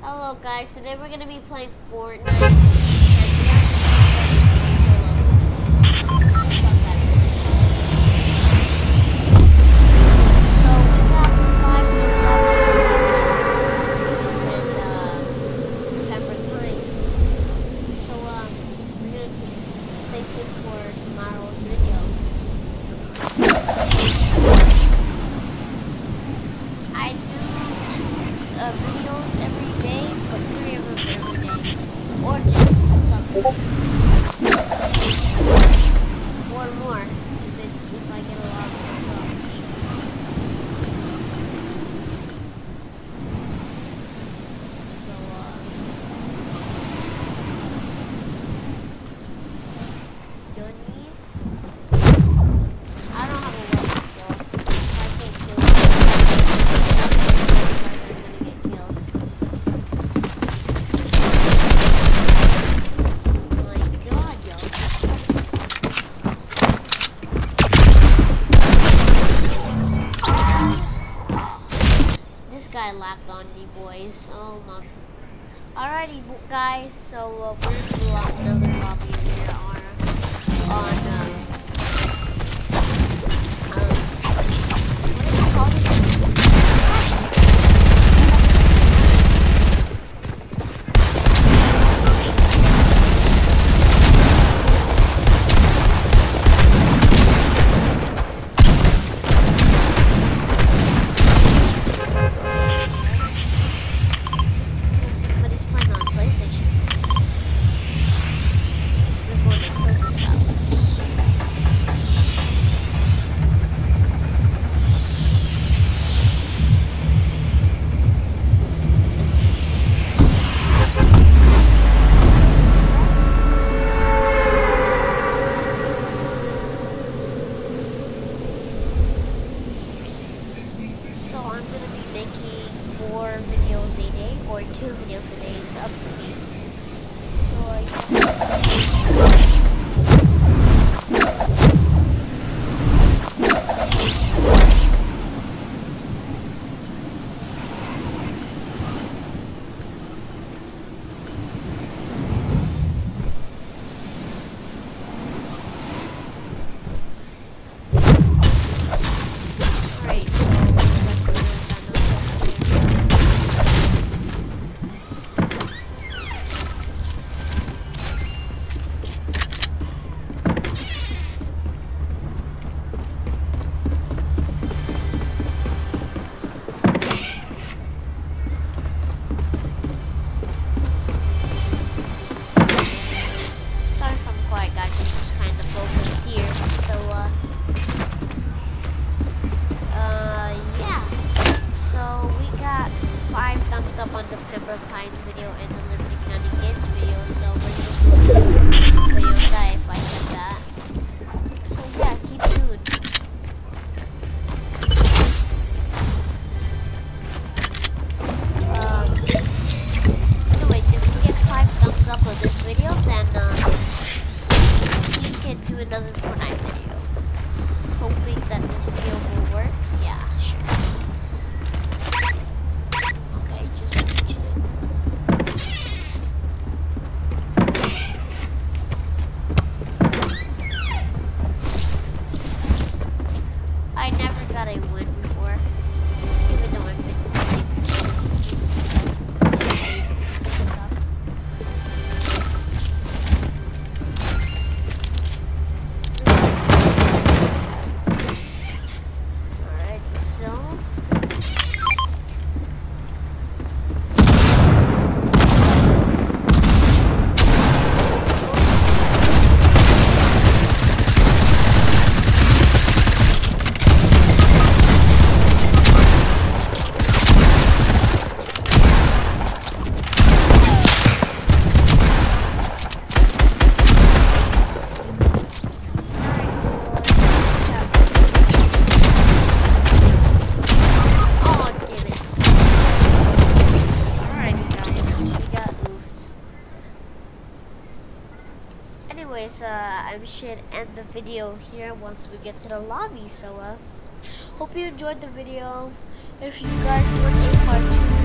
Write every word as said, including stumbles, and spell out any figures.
Hello guys, today we're gonna be playing Fortnite. Guy laughed on me, boys. Oh my. Alrighty, guys. So uh, we're gonna do another lobby here on on um, um what do you call it? Two videos a day, it's up to me. So I up on the Pembroke Pines video and the Liberty County Gates video, so we're gonna do a video die if I said that. So yeah, keep tuned. Um, anyways, if we get five thumbs up on this video, then um, we can do another Fortnite video. Hoping that this video will work. Yeah, sure. I win before, even though I've been playing since season seven. Alrighty, so anyways, uh, I should end the video here once we get to the lobby. So, uh, hope you enjoyed the video. If you guys want a part two,